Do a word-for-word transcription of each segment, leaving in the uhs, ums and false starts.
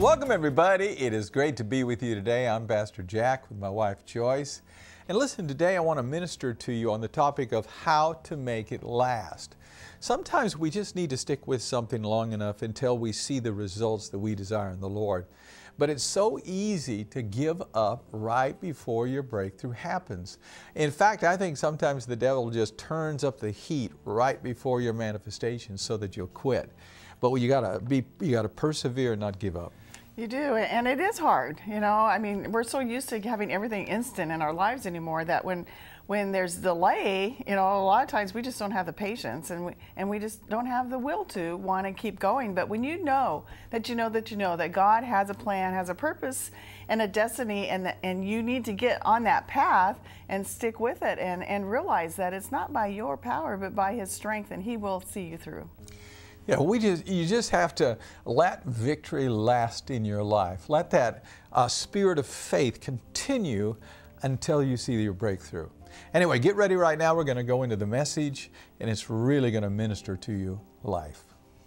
Welcome, everybody. It is great to be with you today. I'm Pastor Jack with my wife, Joyce. And listen, today I want to minister to you on the topic of how to make it last. Sometimes we just need to stick with something long enough until we see the results that we desire in the Lord. But it's so easy to give up right before your breakthrough happens. In fact, I think sometimes the devil just turns up the heat right before your manifestation so that you'll quit. But you gotta be, you gotta persevere and not give up. You do, and it is hard, you know. I mean, we're so used to having everything instant in our lives anymore that when when there's delay, you know, a lot of times we just don't have the patience, and we, and we just don't have the will to want to keep going. But when you know that you know that you know that God has a plan, has a purpose, and a destiny, and the, and you need to get on that path and stick with it, and, and realize that it's not by your power, but by His strength, and He will see you through. Yeah, we just, you just have to let victory last in your life. Let that uh, spirit of faith continue until you see your breakthrough. Anyway, get ready right now. We're going to go into the message, and it's really going to minister to you life.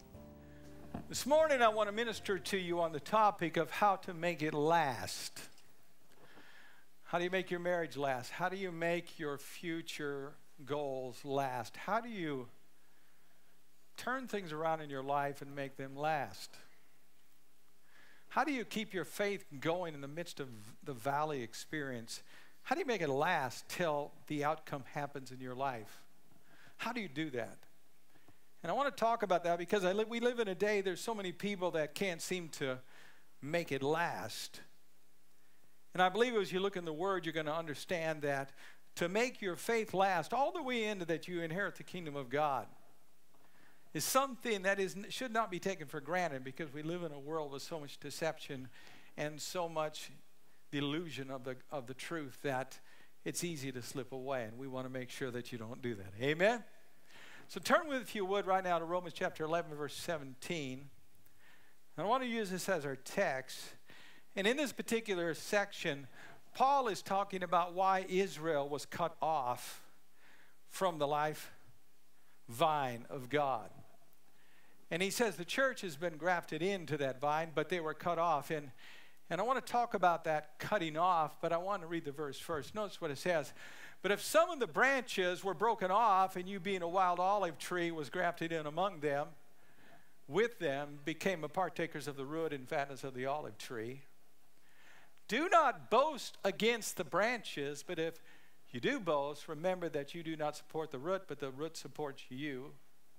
This morning I want to minister to you on the topic of how to make it last. How do you make your marriage last? How do you make your future goals last? How do you turn things around in your life and make them last? How do you keep your faith going in the midst of the valley experience? How do you make it last till the outcome happens in your life? How do you do that? And I want to talk about that because I li- we live in a day, there's so many people that can't seem to make it last. And I believe as you look in the Word, you're going to understand that to make your faith last all the way into that you inherit the kingdom of God is something that is should not be taken for granted, because we live in a world with so much deception and so much delusion of the of the truth that it's easy to slip away, and we want to make sure that you don't do that. Amen? So turn with, if you would, right now to Romans chapter eleven, verse seventeen. And I want to use this as our text. And in this particular section, Paul is talking about why Israel was cut off from the life vine of God. And he says the church has been grafted into that vine, but they were cut off. And, and I want to talk about that cutting off, but I want to read the verse first. Notice what it says. But if some of the branches were broken off, and you being a wild olive tree was grafted in among them, with them became a partakers of the root and fatness of the olive tree. Do not boast against the branches, but if you do boast, remember that you do not support the root, but the root supports you.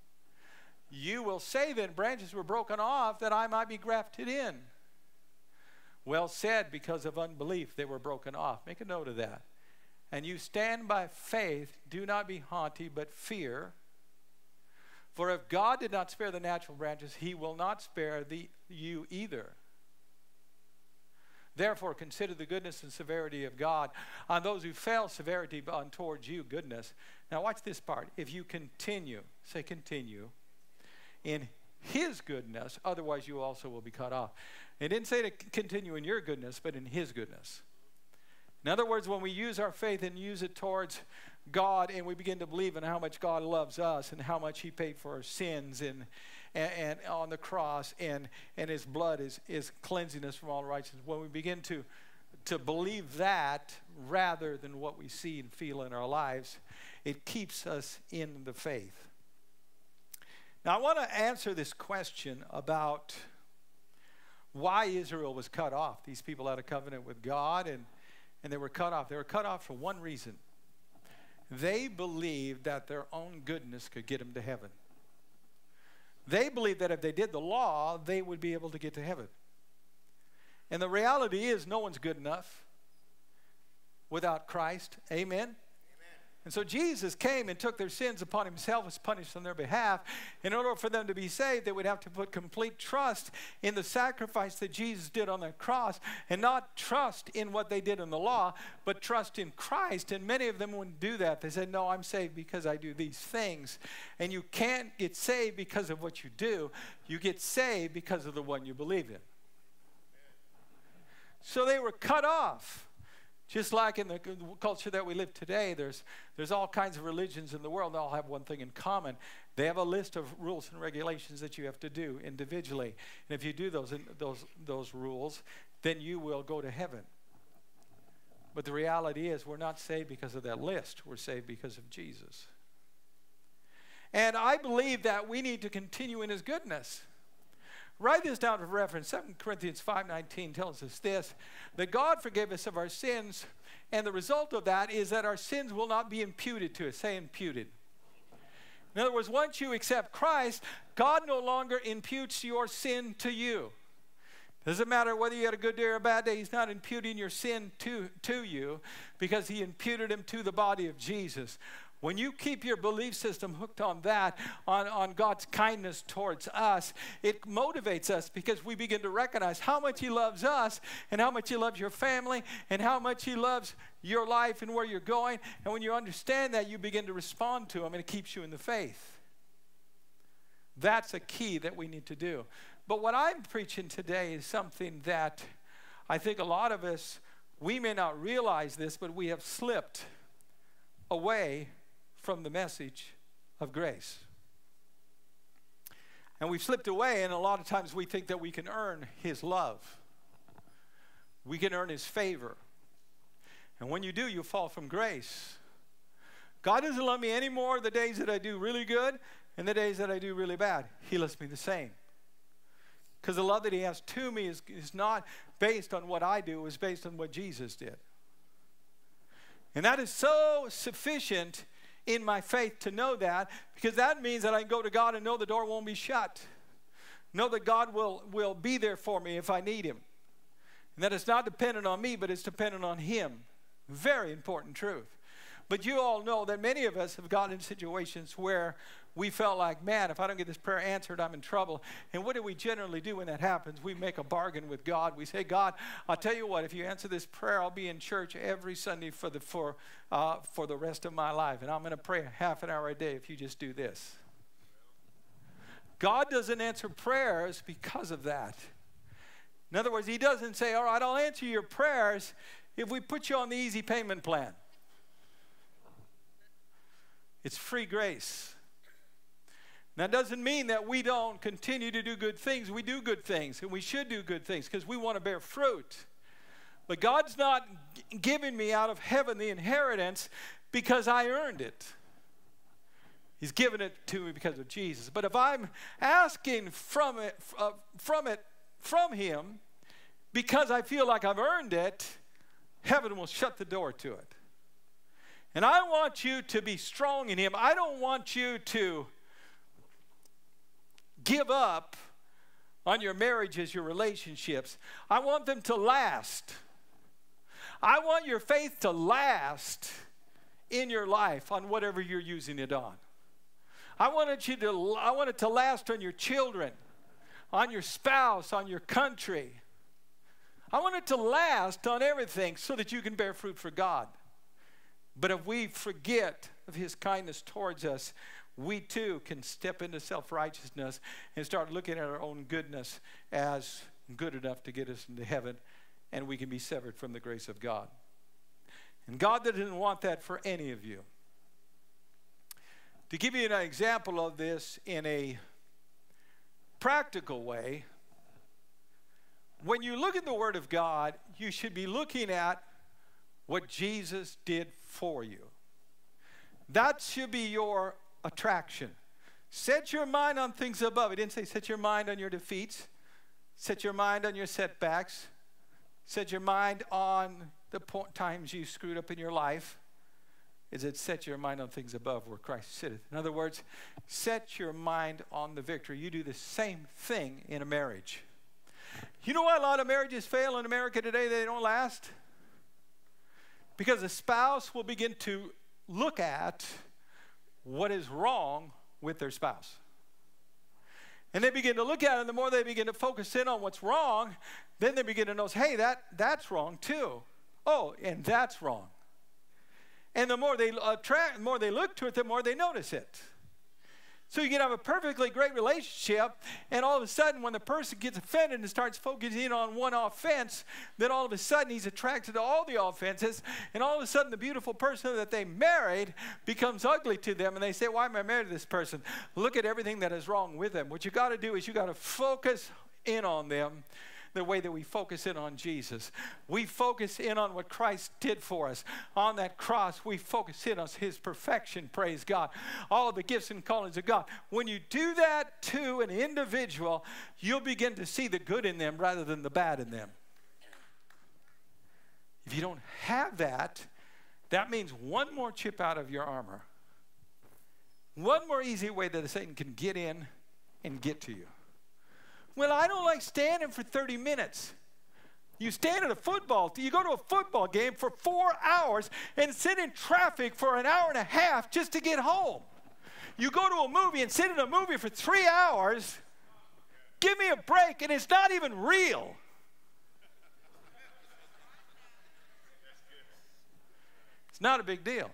You will say then, branches were broken off that I might be grafted in. Well said, because of unbelief they were broken off. Make a note of that. And you stand by faith, do not be haughty, but fear. For if God did not spare the natural branches, He will not spare the, you either. Therefore, consider the goodness and severity of God on those who fail, severity on towards you, goodness. Now watch this part. If you continue, say continue, in His goodness, otherwise you also will be cut off. It didn't say to continue in your goodness, but in His goodness. In other words, when we use our faith and use it towards God, and we begin to believe in how much God loves us and how much He paid for our sins and And, and on the cross, and, and His blood is, is cleansing us from all righteousness. When we begin to, to believe that rather than what we see and feel in our lives, it keeps us in the faith. Now I want to answer this question about why Israel was cut off. These people had a covenant with God, and, and they were cut off. They were cut off for one reason. They believed that their own goodness could get them to heaven. They believed that if they did the law, they would be able to get to heaven. And the reality is no one's good enough without Christ. Amen? Amen. And so Jesus came and took their sins upon Himself as punished on their behalf. In order for them to be saved, they would have to put complete trust in the sacrifice that Jesus did on the cross, and not trust in what they did in the law, but trust in Christ. And many of them wouldn't do that. They said, no, I'm saved because I do these things. And you can't get saved because of what you do. You get saved because of the one you believe in. So they were cut off. Just like in the culture that we live today, there's, there's all kinds of religions in the world. They all have one thing in common. They have a list of rules and regulations that you have to do individually. And if you do those, those, those rules, then you will go to heaven. But the reality is we're not saved because of that list. We're saved because of Jesus. And I believe that we need to continue in his goodness. Write this down for reference. Second Corinthians five nineteen tells us this, that God forgave us of our sins, and the result of that is that our sins will not be imputed to us. Say imputed. In other words, once you accept Christ, God no longer imputes your sin to you. Doesn't matter whether you had a good day or a bad day, he's not imputing your sin to, to you, because he imputed him to the body of Jesus. When you keep your belief system hooked on that, on, on God's kindness towards us, it motivates us because we begin to recognize how much he loves us and how much he loves your family and how much he loves your life and where you're going. And when you understand that, you begin to respond to him, and it keeps you in the faith. That's a key that we need to do. But what I'm preaching today is something that I think a lot of us, we may not realize this, but we have slipped away from the message of grace. And we've slipped away, and a lot of times we think that we can earn his love. We can earn his favor. And when you do, you fall from grace. God doesn't love me any more the days that I do really good and the days that I do really bad. He loves me the same. Because the love that he has to me is, is not based on what I do, it's based on what Jesus did. And that is so sufficient in my faith to know that, because that means that I can go to God and know the door won't be shut. Know that God will, will be there for me if I need him. And that it's not dependent on me, but it's dependent on him. Very important truth. But you all know that many of us have gotten in situations where we felt like, man, if I don't get this prayer answered, I'm in trouble. And what do we generally do when that happens? We make a bargain with God. We say, God, I'll tell you what, if you answer this prayer, I'll be in church every Sunday for the, for, uh, for the rest of my life. And I'm going to pray half an hour a day if you just do this. God doesn't answer prayers because of that. In other words, he doesn't say, all right, I'll answer your prayers if we put you on the easy payment plan. It's free grace. That doesn't mean that we don't continue to do good things. We do good things, and we should do good things because we want to bear fruit. But God's not giving me out of heaven the inheritance because I earned it. He's given it to me because of Jesus. But if I'm asking from it, uh, from it, from him because I feel like I've earned it, heaven will shut the door to it. And I want you to be strong in him. I don't want you to give up on your marriages, your relationships. I want them to last. I want your faith to last in your life on whatever you're using it on. I want you to, I want it to last on your children, on your spouse, on your country. I want it to last on everything so that you can bear fruit for God. But if we forget of his kindness towards us, we too can step into self-righteousness and start looking at our own goodness as good enough to get us into heaven, and we can be severed from the grace of God. And God didn't want that for any of you. To give you an example of this in a practical way, when you look at the Word of God, you should be looking at what Jesus did for you. That should be your attraction. Set your mind on things above. It didn't say set your mind on your defeats. Set your mind on your setbacks. Set your mind on the times you screwed up in your life. Is it set your mind on things above where Christ sitteth? In other words, set your mind on the victory. You do the same thing in a marriage. You know why a lot of marriages fail in America today? They don't last? Because a spouse will begin to look at what is wrong with their spouse. And they begin to look at it, and the more they begin to focus in on what's wrong, then they begin to notice, hey, that, that's wrong too. Oh, and that's wrong. And the more they attract, the more they look to it, the more they notice it. So you can have a perfectly great relationship, and all of a sudden when the person gets offended and starts focusing on one offense, then all of a sudden he's attracted to all the offenses, and all of a sudden the beautiful person that they married becomes ugly to them, and they say, why am I married to this person? Look at everything that is wrong with them. What you got to do is you got to focus in on them the way that we focus in on Jesus. We focus in on what Christ did for us. On that cross, we focus in on his perfection, praise God. All of the gifts and callings of God. When you do that to an individual, you'll begin to see the good in them rather than the bad in them. If you don't have that, that means one more chip out of your armor. One more easy way that Satan can get in and get to you. Well, I don't like standing for thirty minutes. You stand at a football, you go to a football game for four hours and sit in traffic for an hour and a half just to get home. You go to a movie and sit in a movie for three hours. Give me a break, and it's not even real. It's not a big deal.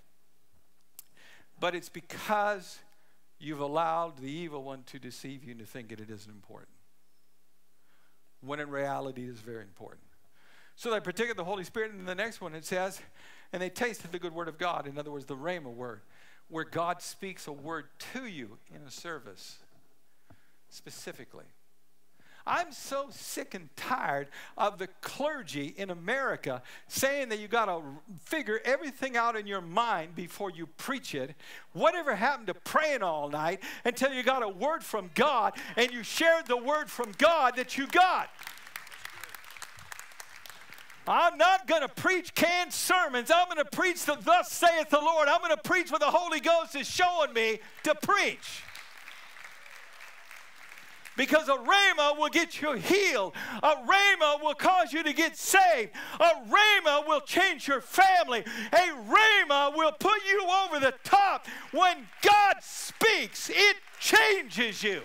But it's because you've allowed the evil one to deceive you and to think that it isn't important, when in reality it is very important. So they partake of the Holy Spirit. And in the next one it says, and they tasted the good word of God. In other words, the Rhema word, where God speaks a word to you in a service specifically. I'm so sick and tired of the clergy in America saying that you got to figure everything out in your mind before you preach it. Whatever happened to praying all night until you got a word from God and you shared the word from God that you got? I'm not going to preach canned sermons. I'm going to preach the thus saith the Lord. I'm going to preach what the Holy Ghost is showing me to preach. Because a rhema will get you healed. A rhema will cause you to get saved. A rhema will change your family. A rhema will put you over the top. When God speaks, it changes you.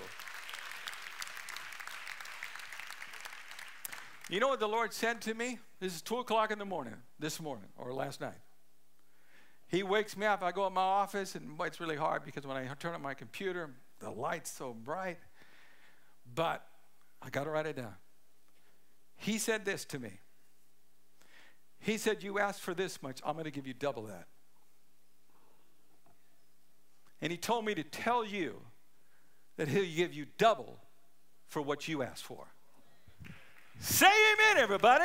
You know what the Lord said to me? This is two o'clock in the morning, this morning, or last night. He wakes me up. I go in my office, and boy, it's really hard because when I turn on my computer, the light's so bright. But I got to write it down. He said this to me. He said, you asked for this much, I'm going to give you double that. And he told me to tell you that he'll give you double for what you asked for. Say amen, everybody.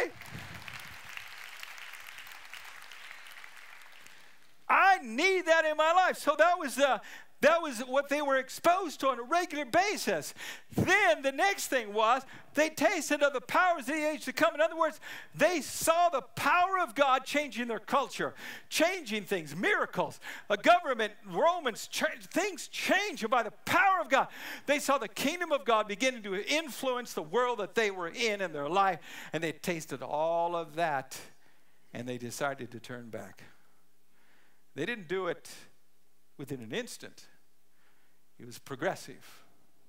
I need that in my life. So that was the... That was what they were exposed to on a regular basis. Then the next thing was they tasted of the powers of the age to come. In other words, they saw the power of God changing their culture, changing things, miracles, a government, Romans, ch- things changed by the power of God. They saw the kingdom of God beginning to influence the world that they were in in their life, and they tasted all of that, and they decided to turn back. They didn't do it within an instant. It was progressive.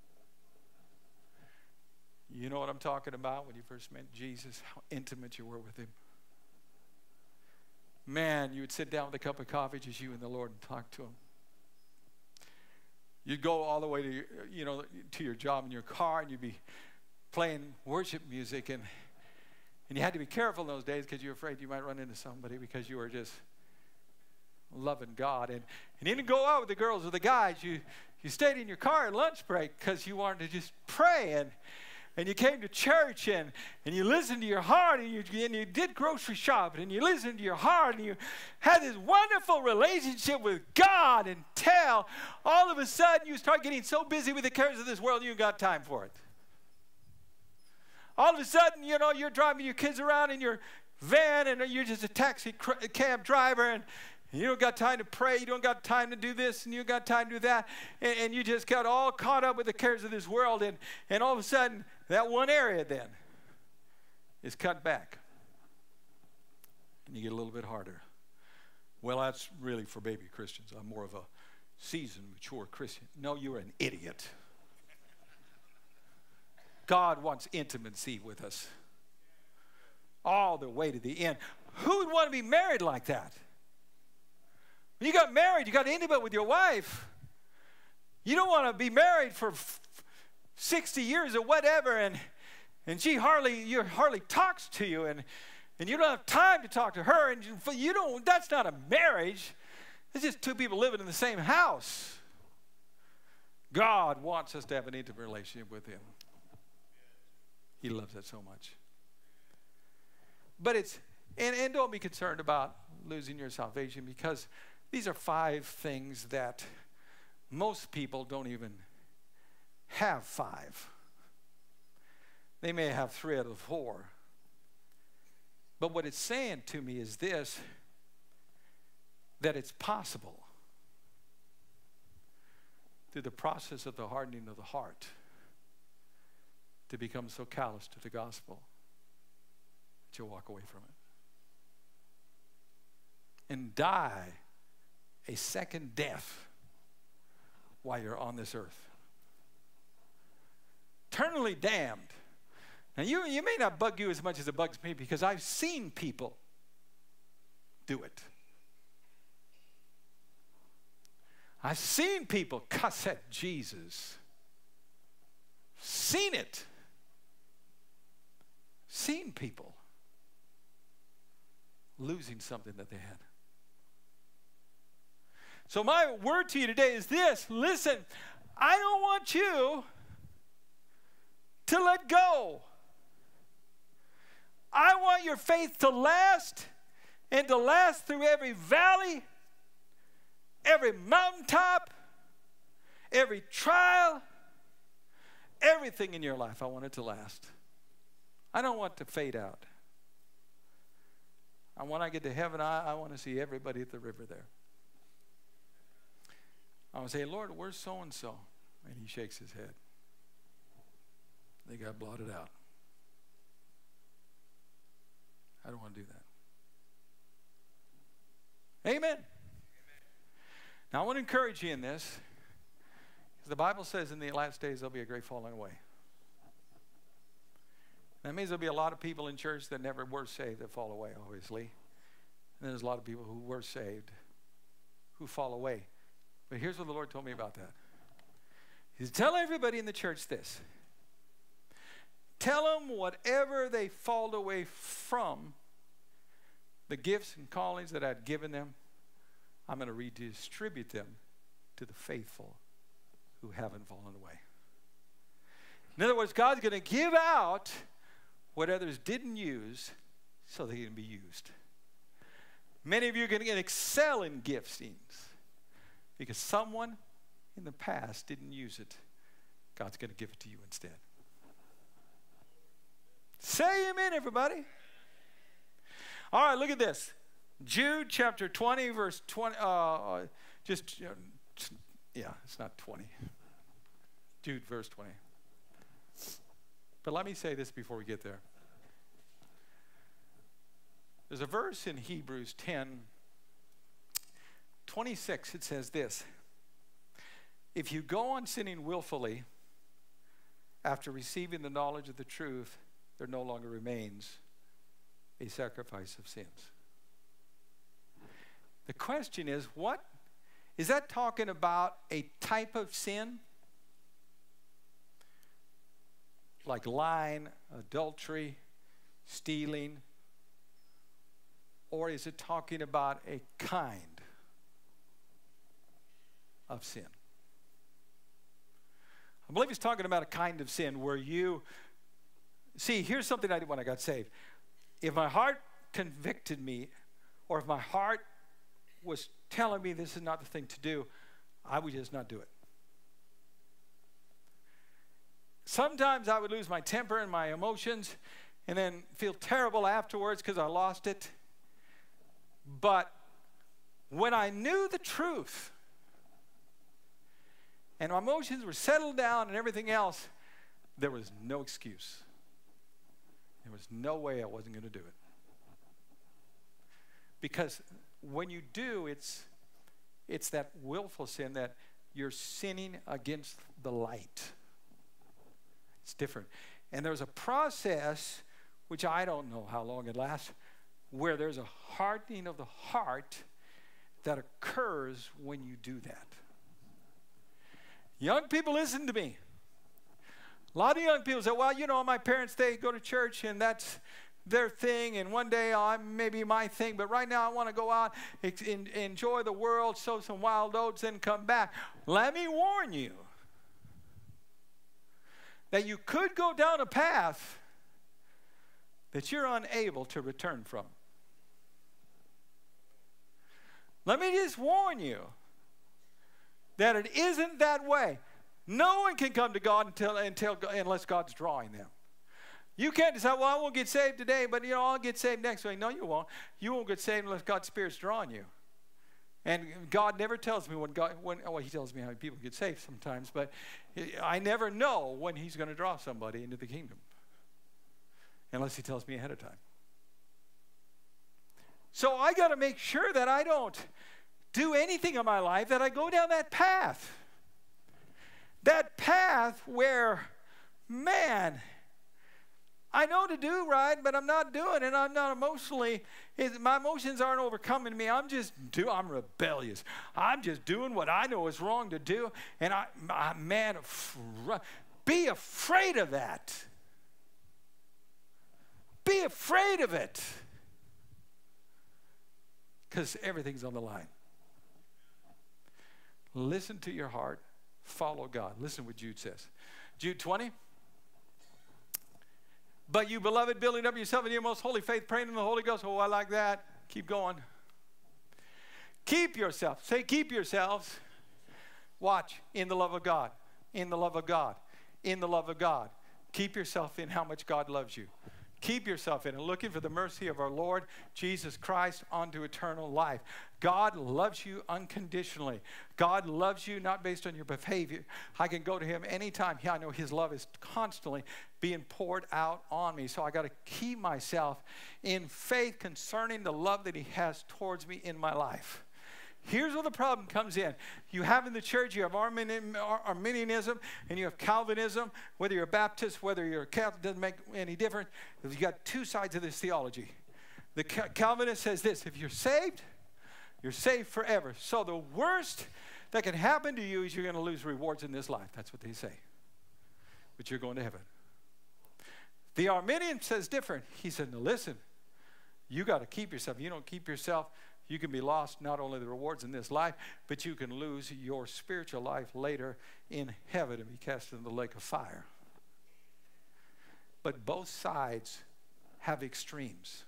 You know what I'm talking about when you first met Jesus, how intimate you were with him. Man, you would sit down with a cup of coffee, just you and the Lord, and talk to him. You'd go all the way to your, you know, to your job in your car, and you'd be playing worship music, and and you had to be careful in those days because you were afraid you might run into somebody because you were just loving God. And, and you didn't go out with the girls or the guys. You you stayed in your car at lunch break because you wanted to just pray. And, and you came to church, and, and you listened to your heart, and you, and you did grocery shopping, and you listened to your heart, and you had this wonderful relationship with God until all of a sudden you start getting so busy with the cares of this world you ain't got time for it. All of a sudden, you know, you're driving your kids around in your van, and you're just a taxi cab driver, and you don't got time to pray, you don't got time to do this, and you don't got time to do that, and, and you just got all caught up with the cares of this world, and, and all of a sudden, that one area then is cut back, and you get a little bit harder. Well, that's really for baby Christians. I'm more of a seasoned, mature Christian. No, you're an idiot. God wants intimacy with us all the way to the end. Who would want to be married like that? When you got married, you got intimate with your wife. You don't want to be married for sixty years or whatever, and and she hardly you hardly talks to you, and and you don't have time to talk to her, and you don't. That's not a marriage. It's just two people living in the same house. God wants us to have an intimate relationship with Him. He loves that so much. But it's, and, and don't be concerned about losing your salvation, because these are five things that most people don't even have five. They may have three out of four. But what it's saying to me is this, that it's possible through the process of the hardening of the heart to become so callous to the gospel that you'll walk away from it and die a second death while you're on this earth. Eternally damned. Now, you, you may not bug you as much as it bugs me, because I've seen people do it. I've seen people cuss at Jesus. Seen it. Seen people losing something that they had. So my word to you today is this. Listen, I don't want you to let go. I want your faith to last, and to last through every valley, every mountaintop, every trial, everything in your life. I want it to last. I don't want it to fade out. And when I get to heaven, I, I want to see everybody at the river there. I want to say, Lord, where's so-and-so? And He shakes his head. They got blotted out. I don't want to do that. Amen. Amen. Now, I want to encourage you in this, because the Bible says in the last days there'll be a great falling away. That means there'll be a lot of people in church that never were saved that fall away, obviously. And there's a lot of people who were saved who fall away. But here's what the Lord told me about that. He said, tell everybody in the church this. Tell them whatever they fall away from, the gifts and callings that I'd given them, I'm going to redistribute them to the faithful who haven't fallen away. In other words, God's going to give out what others didn't use so they can be used. Many of you are going to excel in giftings because someone in the past didn't use it. God's going to give it to you instead. Say amen, everybody. All right, look at this. Jude chapter twenty, verse twenty. Uh, just, uh, yeah, it's not twenty. Jude, verse twenty. But let me say this before we get there. There's a verse in Hebrews ten, twenty-six. It says this. If you go on sinning willfully after receiving the knowledge of the truth, there no longer remains a sacrifice of sins. The question is, what is that talking about? A type of sin? Like lying, adultery, stealing? Or is it talking about a kind of sin? I believe it's talking about a kind of sin where you, see, here's something I did when I got saved. If my heart convicted me, or if my heart was telling me this is not the thing to do, I would just not do it. Sometimes I would lose my temper and my emotions and then feel terrible afterwards because I lost it. But when I knew the truth and my emotions were settled down and everything else, there was no excuse. There was no way I wasn't going to do it. Because when you do, it's, it's that willful sin that you're sinning against the light. It's different. And there's a process, which I don't know how long it lasts, where there's a hardening of the heart that occurs when you do that. Young people, listen to me. A lot of young people say, well, you know, my parents, they go to church and that's their thing, and one day I maybe my thing, but right now I want to go out, ex- in, enjoy the world, sow some wild oats, and come back. Let me warn you that you could go down a path that you're unable to return from. Let me just warn you that it isn't that way. No one can come to God until, until unless God's drawing them. You can't decide, well, I won't get saved today, but you know, I'll get saved next week. No, you won't. You won't get saved unless God's Spirit's drawing you. And God never tells me when God, when, well, he tells me how people get saved sometimes, but I never know when he's going to draw somebody into the kingdom. Unless he tells me ahead of time. So I got to make sure that I don't do anything in my life, that I go down that path. That path where, man, I know to do right, but I'm not doing it. I'm not emotionally, it, my emotions aren't overcoming me. I'm just, do, I'm rebellious. I'm just doing what I know is wrong to do. And I, I man, be afraid of that. Be afraid of it. Because everything's on the line. Listen to your heart. Follow God. Listen what Jude says. Jude twenty. But you, beloved, building up yourself in your most holy faith, praying in the Holy Ghost. Oh, I like that. Keep going. Keep yourself. Say, keep yourselves. Watch. In the love of God. In the love of God. In the love of God. Keep yourself in how much God loves you. Keep yourself in and looking for the mercy of our Lord Jesus Christ unto eternal life. God loves you unconditionally. God loves you not based on your behavior. I can go to him anytime. Yeah, I know his love is constantly being poured out on me. So I got to keep myself in faith concerning the love that he has towards me in my life. Here's where the problem comes in. You have in the church, you have Arminianism and you have Calvinism. Whether you're a Baptist, whether you're a Catholic, doesn't make any difference. You've got two sides of this theology. The Calvinist says this: if you're saved, you're saved forever. So the worst that can happen to you is you're going to lose rewards in this life. That's what they say. But you're going to heaven. The Arminian says different. He said, no, listen, you got to keep yourself. You don't keep yourself, you can be lost not only the rewards in this life, but you can lose your spiritual life later in heaven and be cast into the lake of fire. But both sides have extremes.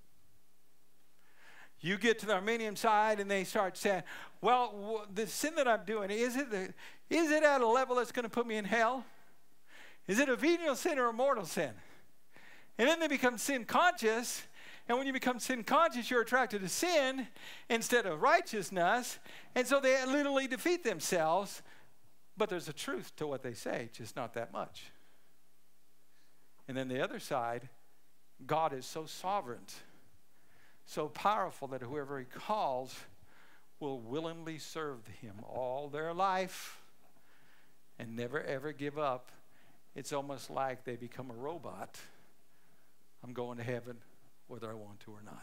You get to the Arminian side and they start saying, well, the sin that I'm doing, is it, the, is it at a level that's going to put me in hell? Is it a venial sin or a mortal sin? And then they become sin conscious. And when you become sin conscious, you're attracted to sin instead of righteousness. And so they literally defeat themselves. But there's a truth to what they say, just not that much. And then the other side, God is so sovereign, so powerful that whoever he calls will willingly serve him all their life and never ever give up. It's almost like they become a robot. I'm going to heaven whether I want to or not.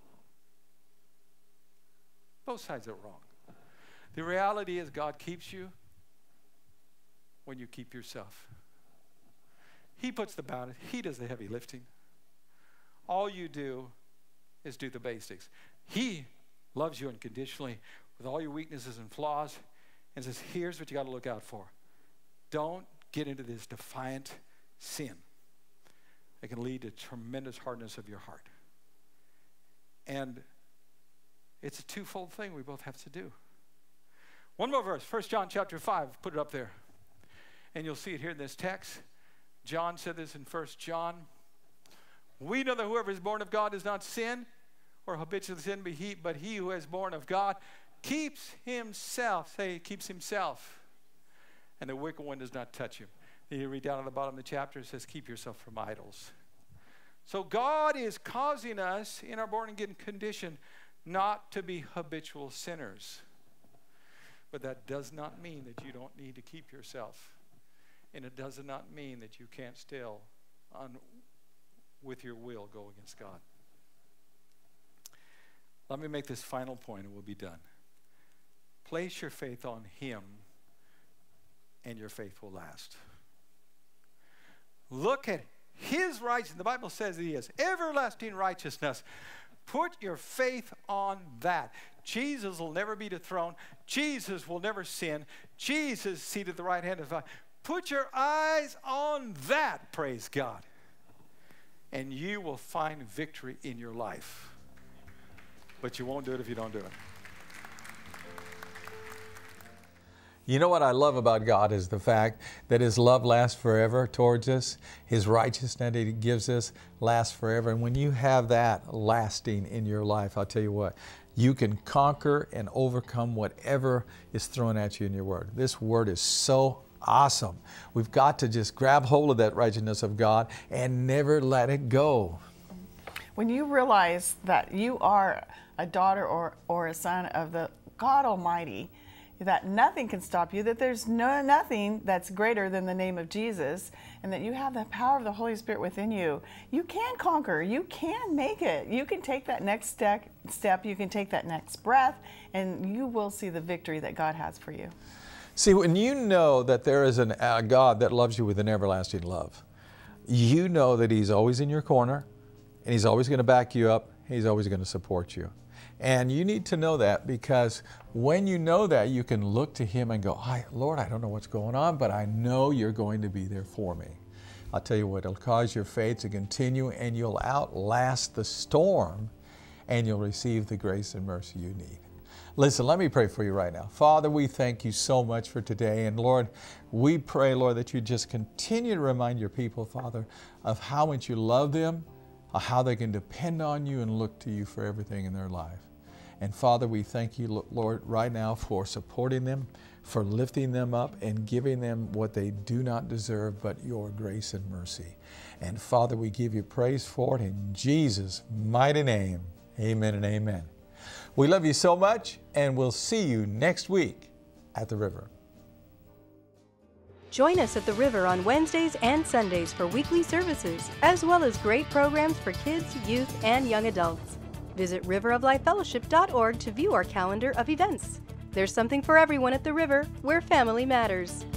Both sides are wrong. The reality is God keeps you when you keep yourself. He puts the bounty. He does the heavy lifting. All you do is do the basics. He loves you unconditionally with all your weaknesses and flaws and says, here's what you got to look out for. Don't get into this defiant sin. It can lead to tremendous hardness of your heart. And it's a twofold thing we both have to do. One more verse, First John chapter five, put it up there. And you'll see it here in this text. John said this in First John. We know that whoever is born of God does not sin or habitually sin, but he, but he who is born of God keeps himself. Say, keeps himself. And the wicked one does not touch him. Then you read down at the bottom of the chapter, it says, keep yourself from idols. So God is causing us in our born again condition not to be habitual sinners. But that does not mean that you don't need to keep yourself. And it does not mean that you can't still, on, with your will, go against God. Let me make this final point and we'll be done. Place your faith on him and your faith will last. Look at his righteousness. The Bible says he has everlasting righteousness. Put your faith on that. Jesus will never be dethroned. Jesus will never sin. Jesus seated at the right hand of God. Put your eyes on that, praise God. And you will find victory in your life. But you won't do it if you don't do it. You know what I love about God is the fact that His love lasts forever towards us. His righteousness that He gives us lasts forever. And when you have that lasting in your life, I'll tell you what, you can conquer and overcome whatever is thrown at you in your word. This word is so awesome. We've got to just grab hold of that righteousness of God and never let it go. When you realize that you are a daughter or, or a son of the God Almighty, that nothing can stop you, that there's no nothing that's greater than the name of Jesus, and that you have the power of the Holy Spirit within you, you can conquer, you can make it. You can take that next step, step, you can take that next breath, and you will see the victory that God has for you. See, when you know that there is an, a God that loves you with an everlasting love, you know that He's always in your corner, and He's always going to back you up, He's always going to support you. And you need to know that, because when you know that, you can look to Him and go, I, Lord, I don't know what's going on, but I know You're going to be there for me. I'll tell you what, it'll cause your faith to continue, and you'll outlast the storm, and you'll receive the grace and mercy you need. Listen, let me pray for you right now. Father, we thank You so much for today. And Lord, we pray, Lord, that You just continue to remind Your people, Father, of how much You love them, how they can depend on You and look to You for everything in their life. And Father, we thank You, Lord, right now for supporting them, for lifting them up and giving them what they do not deserve but Your grace and mercy. And Father, we give You praise for it in Jesus' mighty name. Amen and amen. We love you so much, and we'll see you next week at the River. Join us at the River on Wednesdays and Sundays for weekly services, as well as great programs for kids, youth, and young adults. Visit river of life fellowship dot org to view our calendar of events. There's something for everyone at the River, where family matters.